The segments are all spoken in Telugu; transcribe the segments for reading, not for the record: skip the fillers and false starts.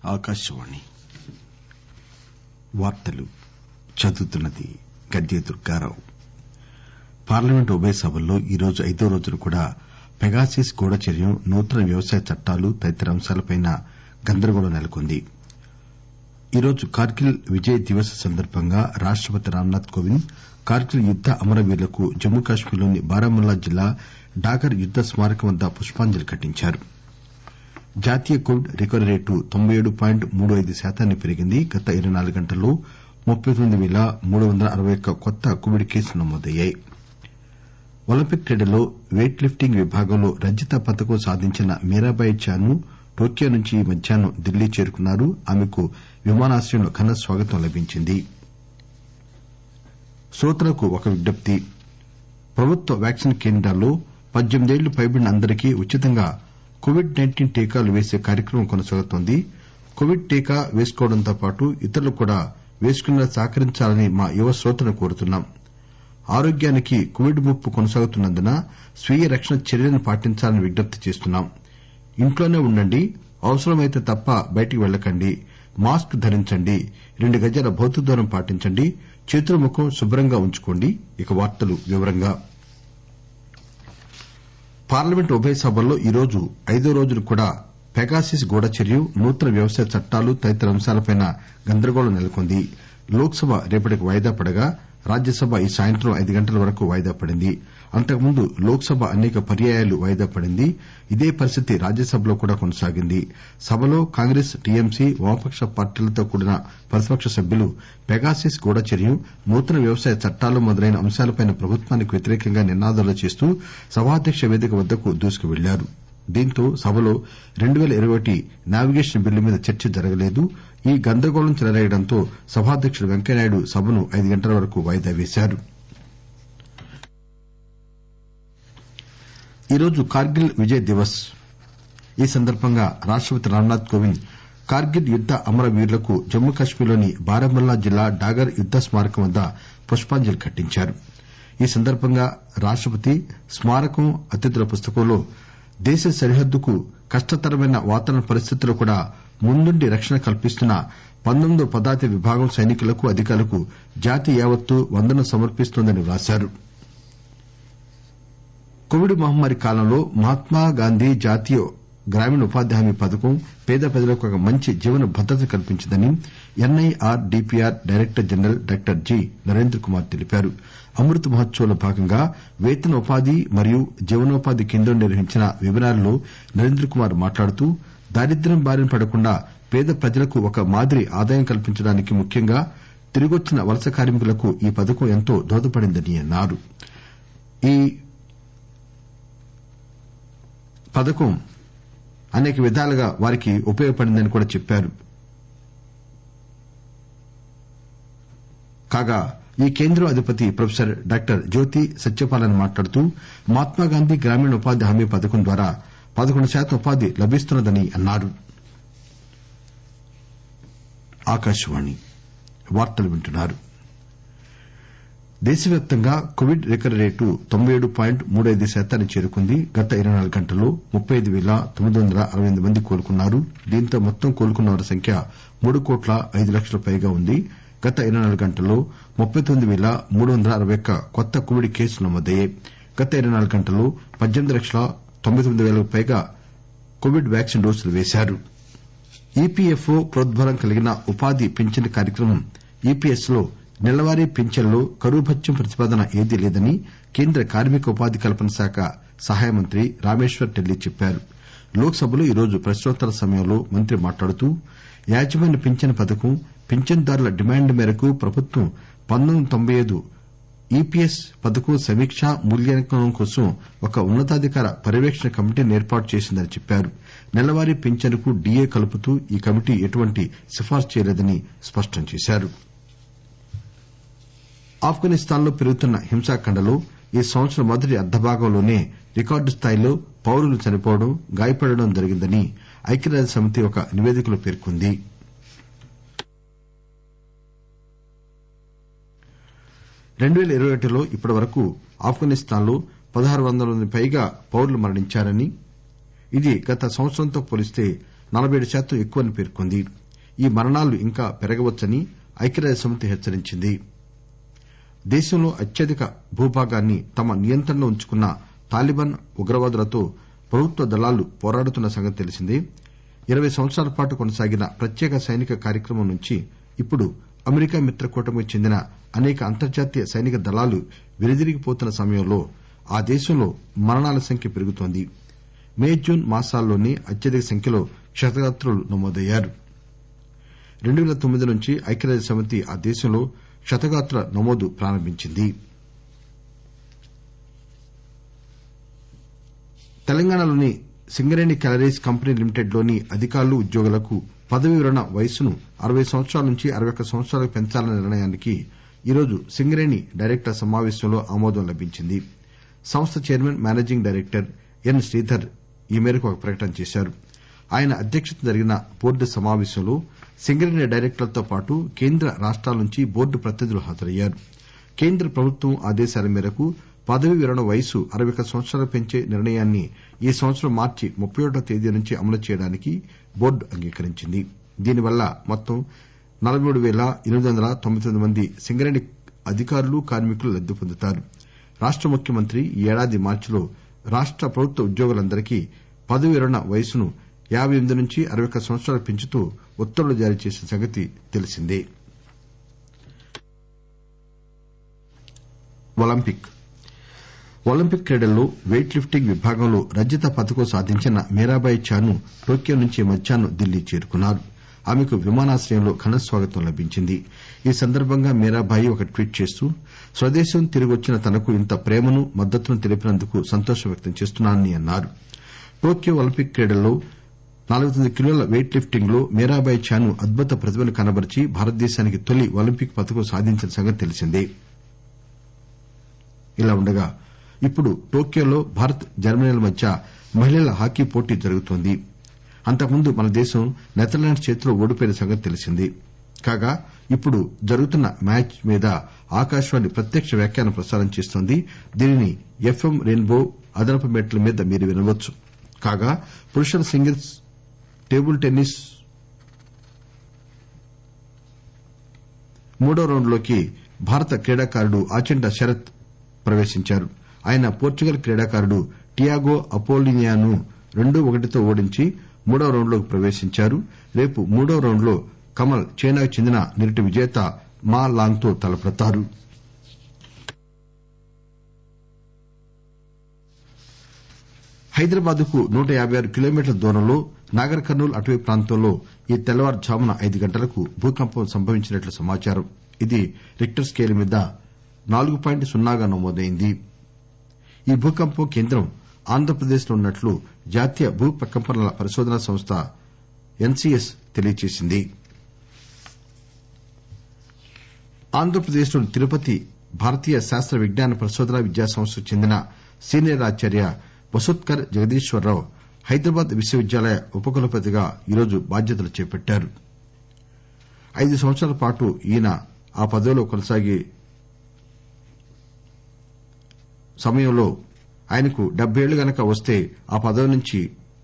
ఆకాశవాణి వార్తలు చదువుతున్నది గద్దె దుర్గారావు. పార్లమెంటు ఉభయ సభల్లో ఈరోజు 5వ రోజున కూడా పెగాసిస్ గూఢచర్యం, నూతన వ్యవసాయ చట్టాలు తదితర అంశాలపై గందరగోళం నెలకొంది. ఈరోజు కార్గిల్ విజయ్ దివస్ సందర్బంగా రాష్టపతి రామ్నాథ్ కోవింద్ కార్గిల్ యుద్ద అమరవీరులకు జమ్మూ కశ్మీర్లోని బారాముల్లా జిల్లా డాగర్ యుద్ద స్మారకం వద్ద పుష్పాంజలి ఘటించారు. జాతీయ కోవిడ్ రికవరీ రేటు 97.35% పెరిగింది. గత 24 గంటల్లో 39,361 కొత్త కోవిడ్ కేసులు నమోదయ్యాయి. ఒలింపిక్ క్రీడల్లో వెయిట్ లిఫ్టింగ్ విభాగంలో రజత పతకం సాధించిన మీరాబాయి చాను టోక్యో నుంచి ఈ మధ్యాహ్నం ఢిల్లీ చేరుకున్నారు. ఆమెకు విమానాశ్రయంలో ఘన స్వాగతం లభించింది. శ్రోతలకు ఒక విజ్ఞప్తి. ప్రభుత్వ వ్యాక్సిన్ కేంద్రాల్లో 18 ఏళ్లు పైబడిన అందరికీ ఉచితంగా కోవిడ్-19 టీకాలు వేసే కార్యక్రమం కొనసాగుతోంది. కోవిడ్ టీకా వేసుకోవడంతో పాటు ఇతరులు కూడా వేసుకునేలా సహకరించాలని మా యువ శ్రోతలను కోరుతున్నాం. ఆరోగ్యానికి కోవిడ్ ముప్పు కొనసాగుతున్నందున స్వీయ రక్షణ చర్యలను పాటించాలని విజ్ఞప్తి చేస్తున్నాం. ఇంట్లోనే ఉండండి. అవసరమైతే తప్ప బయటికి వెళ్లకండి. మాస్క్ ధరించండి. 2 గజాల భౌతిక దూరం పాటించండి. చేతులు ముఖం శుభ్రంగా ఉంచుకోండి. పార్లమెంటు ఉభయ సభల్లో ఈరోజు 5వ రోజున కూడా పెగాసిస్ గూఢచర్యం, నూతన వ్యవసాయ చట్టాలు తదితర అంశాలపై గందరగోళం నెలకొంది. లోక్ సభ రేపటికి వాయిదా పడగా రాజ్యసభ ఈ సాయంత్రం 5 గంటల వరకు వాయిదా పడింది. అంతకుముందు లోక్ సభ అనేక పర్యాయాలు వాయిదా పడింది. ఇదే పరిస్థితి రాజ్యసభలో కూడా కొనసాగింది. సభలో కాంగ్రెస్, టీఎంసీ, వామపక్ష పార్టీలతో కూడిన ప్రతిపక్ష సభ్యులు పెగాసిస్ గూఢచర్యం, నూతన వ్యవసాయ చట్టాలు మొదలైన అంశాలపై ప్రభుత్వానికి వ్యతిరేకంగా నినాదాలు చేస్తూ సభాధ్యక్ష వేదిక వద్దకు దూసుకువెళ్లారు. దీంతో సభలో 2021 నావిగేషన్ బిల్లు మీద చర్చ జరగలేదు. ఈ గందరగోళం చెలరేగడంతో సభాధ్యకుడు వెంకయ్యనాయుడు సభను 5 గంటల వరకు వాయిదా వేశారు. ఈరోజు కార్గిల్ విజయ్ దివస్. ఈ సందర్బంగా రాష్టపతి రామ్నాథ్ కోవింద్ కార్గిల్ యుద్ద అమరవీరులకు జమ్మూ కశ్మీర్లోని బారాముల్లా జిల్లా డాగర్ యుద్ద స్మారకం వద్ద పుష్పాంజలి ఘటించారు. ఈ సందర్బంగా రాష్టపతి స్మారకం అతిథుల పుస్తకంలో దేశ సరిహద్దుకు కష్టతరమైన వాతావరణ పరిస్థితుల్లో కూడా ముందుండి రక్షణ కల్పిస్తున్న 19వ పదాతి విభాగం సైనికులకు, అధికారులకు జాతి యావత్తు వందనం సమర్పిస్తోందని వ్రాశారు. కోవిడ్ మహమ్మారి కాలంలో మహాత్మాగాంధీ జాతీయ గ్రామీణ ఉపాధి హామీ పథకం పేద ప్రజలకు ఒక మంచి జీవన భద్రత కల్పించిందని NIRDPR director general doctor G Narendra Kumar తెలిపారు. అమృత్ మహోత్సవ్ లో భాగంగా వేతన ఉపాధి మరియు జీవనోపాధి కేంద్రం నిర్వహించిన వెబినార్ లో నరేంద్ర కుమార్ మాట్లాడుతూ దారిద్ర్యం బారిన పడకుండా పేద ప్రజలకు ఒక మాదిరి ఆదాయం కల్పించడానికి ముఖ్యంగా తిరిగొచ్చిన వలస కార్మికులకు ఈ పథకం ఎంతో దోహదపడిందని అన్నారు. ఈ పథకం అనేక విధాలుగా వారికి ఉపయోగపడిందని కూడా చెప్పారు. కాగా ఈ కేంద్రం అధిపతి ప్రొఫెసర్ డాక్టర్ జ్యోతి సత్యపాలన్ మాట్లాడుతూ మహాత్మాగాంధీ గ్రామీణ ఉపాధి హామీ పథకం ద్వారా 11% ఉపాధి లభిస్తున్నదని అన్నారు. దేశవ్యాప్తంగా కోవిడ్ రికవరీ రేటు 97.35% చేరుకుంది. గత 24 గంటల్లో 35,968 మంది కోలుకున్నారు. దీంతో మొత్తం కోలుకున్న వారి సంఖ్య 3,05,00,000 పైగా ఉంది. గత 24 గంటల్లో 39,361 కొత్త కోవిడ్ కేసులు నమోదయ్యాయి. గత 24 గంటల్లో 18,99,000 పైగా కోవిడ్ వ్యాక్సిన్ డోసులు వేశారు. ఈపీఎఫ్ఓ ప్రోద్బలం కలిగిన ఉపాధి పింఛన్ కార్యక్రమం ఈపీఎస్ లో నెలవారీ పింఛన్లో కరువు భత్యం ప్రతిపాదన ఏదీ లేదని కేంద్ర కార్మిక ఉపాధి కల్పన శాఖ సహాయ మంత్రి రామేశ్వర్ టెల్లీ చెప్పారు. లోక్ సభలో ఈరోజు ప్రశ్నోత్తరాల సమయంలో మంత్రి మాట్లాడుతూ యాజమాన్య పింఛన్ పథకం, పింఛన్దారుల డిమాండ్ మేరకు ప్రభుత్వం 1995 ఈపీఎస్ పథకం సమీక్ష, మూల్యాంకనం కోసం ఒక ఉన్నతాధికార పర్యవేక్షణ కమిటీని ఏర్పాటు చేసిందని చెప్పారు. నెలవారీ పింఛన్ కు డీఏ కలుపుతూ ఈ కమిటీ ఎటువంటి సిఫార్సు చేయలేదని స్పష్టం చేశారు. ఆఫ్ఘనిస్తాన్ లో పెరుగుతున్న హింసాకాండలో ఈ సంవత్సరం మొదటి అర్దభాగంలోనే రికార్డు స్థాయిలో పౌరులు చనిపోవడం, గాయపడడం జరిగిందని ఐక్యరాజ్యసమితి ఒక నివేదికలో పేర్కొంది. 2021లో ఇప్పటివరకు ఆఫ్ఘనిస్తాన్ లో 1,600 మంది పైగా పౌరులు మరణించారని, ఇది గత సంవత్సరంతో పోలిస్తే 47% ఎక్కువని పేర్కొంది. ఈ మరణాలు ఇంకా పెరగవచ్చని ఐక్యరాజ్యసమితి హెచ్చరించింది. దేశంలో అత్యధిక భూభాగాన్ని తమ నియంత్రణలో ఉంచుకున్న తాలిబాన్ ఉగ్రవాదులతో ప్రభుత్వ దళాలు పోరాడుతున్న సంగతి తెలిసిందే. 20 సంవత్సరాల పాటు కొనసాగిన ప్రత్యేక సైనిక కార్యక్రమం నుంచి ఇప్పుడు అమెరికా మిత్ర కూటమికి చెందిన అనేక అంతర్జాతీయ సైనిక దళాలు వెనుదిరిగిపోతున్న సమయంలో ఆ దేశంలో మరణాల సంఖ్య పెరుగుతోంది. మే జూన్ మాసాల్లోనే అత్యధిక సంఖ్యలో క్షతగాత్రులు నమోదయ్యారు. 2009 నుంచి ఐక్యరాజ్యసమితి ఆ దేశంలో క్షతగాత్రుల నమోదు ప్రారంభించింది. తెలంగాణలోని సింగరేణి క్యాలరీస్ కంపెనీ లిమిటెడ్ లోని అధికారులు, ఉద్యోగులకు పదవీ విరమణ వయస్సును 60 సంవత్సరాల నుంచి 61 సంవత్సరాలకు పెంచాలన్న నిర్ణయానికి ఈరోజు సింగరేణి డైరెక్టర్ల సమావేశంలో ఆమోదం లభించింది. సంస్థ chairman, managing director N Sridhar ఈ మేరకు ఒక ప్రకటన చేశారు. ఆయన అధ్యక్షతన జరిగిన బోర్డు సమావేశంలో సింగరేణి డైరెక్టర్లతో పాటు కేంద్ర, రాష్టాల నుంచి బోర్డు ప్రతినిధులు హాజరయ్యారు. కేంద్ర ప్రభుత్వం ఆదేశాల మేరకు పదవీ విరమణ వయస్సు 61 సంవత్సరాలకు పెంచే నిర్ణయాన్ని ఈ సంవత్సరం మార్చి 31వ తేదీ నుంచి అమలు చేయడానికి బోర్డు అంగీకరించింది. దీనివల్ల మొత్తం 43,899 మంది సింగరేణి అధికారులు, కార్మికులు లబ్ది పొందుతారు. రాష్ట ముఖ్యమంత్రి ఈ ఏడాది మార్చిలో రాష్ట ప్రభుత్వ ఉద్యోగులందరికీ పదవీ విరమణ వయస్సును 58 నుంచి 61 సంవత్సరాలకు పెంచుతూ ఉత్తర్వులు జారీ చేసిన సంగతి తెలిసిందే. ఒలింపిక్ క్రీడల్లో వెయిట్ లిఫ్టింగ్ విభాగంలో రజత పతకం సాధించిన మీరాబాయి చాను టోక్యో నుంచి మధ్యాహ్నం ఢిల్లీ చేరుకున్నారు. ఆమెకు విమానాశ్రయంలో ఘన స్వాగతం లభించింది. ఈ సందర్బంగా మీరాబాయి ఒక ట్వీట్ చేస్తూ స్వదేశం తిరిగొచ్చిన తనకు ఇంత ప్రేమను, మద్దతును తెలిపినందుకు సంతోషం వ్యక్తం చేస్తున్నానని అన్నారు. టోక్యో ఒలింపిక్ క్రీడల్లో 49 కిలోల వెయిట్ లిఫ్టింగ్ లో మీరాబాయి చాను అద్భుత ప్రతిభను కనబరిచి భారతదేశానికి తొలి ఒలింపిక్ పతకం సాధించిన సంగతి తెలిసిందే. ఇలా ఉండగా ఇప్పుడు టోక్యోలో భారత్, జర్మనీల మధ్య మహిళల హాకీ పోటీ జరుగుతోంది. అంతకుముందు మన దేశం నెదర్లాండ్స్ చేతిలో ఓడిపోయిన సంగతి తెలిసిందే. కాగా ఇప్పుడు జరుగుతున్న మ్యాచ్ మీద ఆకాశవాణి ప్రత్యక్ష వ్యాఖ్యానం ప్రసారం చేస్తోంది. దీనిని ఎఫ్ఎం రెయిన్బో అదనపు మీటర్ల మీద మీరు వినవచ్చు. కాగా పురుషుల సింగిల్స్ టేబుల్ టెన్నిస్ మూడో రౌండ్లోకి భారత క్రీడాకారుడు ఆచంట శరత్ ప్రవేశించారు. ఆయన పోర్చుగల్ క్రీడాకారుడు టియాగో అపోలినియాను 2-1తో ఓడించి మూడో రౌండ్లోకి ప్రవేశించారు. రేపు మూడో రౌండ్లో కమల్ చైనాకు చెందిన నిరుటి విజేత మా లాంగ్తో తలపడతారు. హైదరాబాద్ కు 156 కిలోమీటర్ల దూరంలో నాగర్ కర్నూల్ అటవీ ప్రాంతంలో ఈ తెల్లవారుజామున 5 గంటలకు భూకంపం సంభవించినట్లు సమాచారం. ఇది రిక్టర్ స్కేలు మీద 4.0గా నమోదైంది. ఈ భూకంపం కేంద్రం ఆంధ్రప్రదేశ్ లో ఉన్నట్లు జాతీయ భూ ప్రకంపనల పరిశోధనా సంస్థ ఎన్సీఎస్ తెలియజేసింది. ఆంధ్రప్రదేశ్ లోని తిరుపతి భారతీయ శాస్త్ర విజ్ఞాన పరిశోధనా విద్యా సంస్థకు చెందిన సీనియర్ ఆచార్య వసుత్కర్ జగదీశ్వరరావు హైదరాబాద్ విశ్వవిద్యాలయ ఉపకులపతిగా ఈరోజు బాధ్యతలు చేపట్టారు. 5 సంవత్సరాల పాటు ఈయన ఆ పదవిలో కొనసాగే సమయంలో ఆయనకు 70 ఏళ్లు గనక వస్తే ఆ పదవి నుంచి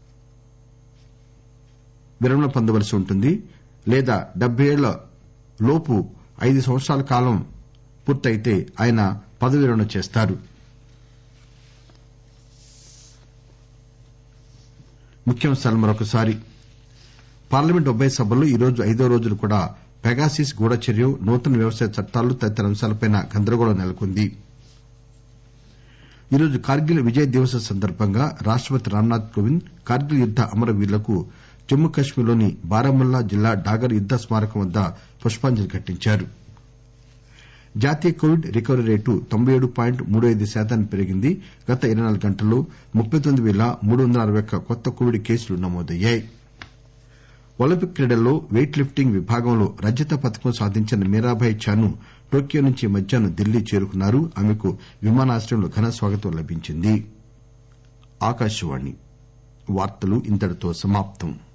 విరమణ పొందవలసి ఉంటుంది. లేదా 70 ఏళ్ల లోపు 5 సంవత్సరాల కాలం పూర్తయితే ఆయన పదవీ విరమణ చేస్తారు. ముఖ్యాంశాలు మరొకసారి. పార్లమెంట్ ఉభయ సభల్లో ఈరోజు 5వ రోజున కూడా పెగాసిస్ గూఢచర్యం, నూతన వ్యవసాయ చట్టాలు తదితర అంశాలపై గందరగోళం నెలకొంది. ఈరోజు కార్గిల్ విజయ్ దివస్ సందర్భంగా రాష్టపతి రామ్నాథ్ కోవింద్ కార్గిల్ యుద్ద అమరవీరులకు జమ్మూ కశ్మీర్ లోని బారాముల్లా జిల్లా డాగర్ యుద్ద స్మారకం వద్ద పుష్పాంజలి ఘటించారు. జాతీయ కోవిడ్ రికవరీ రేటు 97.35% పెరిగింది. గత 24 గంటల్లో 39,361 కొత్త కోవిడ్ కేసులు నమోదయ్యాయి. ఒలింపిక్ క్రీడల్లో వెయిట్ లిఫ్టింగ్ విభాగంలో రజత పతకం సాధించిన మీరాబాయి చాను టోక్యో నుంచి మధ్యాహ్నం ఢిల్లీ చేరుకున్నారు. ఆమెకు విమానాశ్రయంలో ఘన స్వాగతం లభించింది.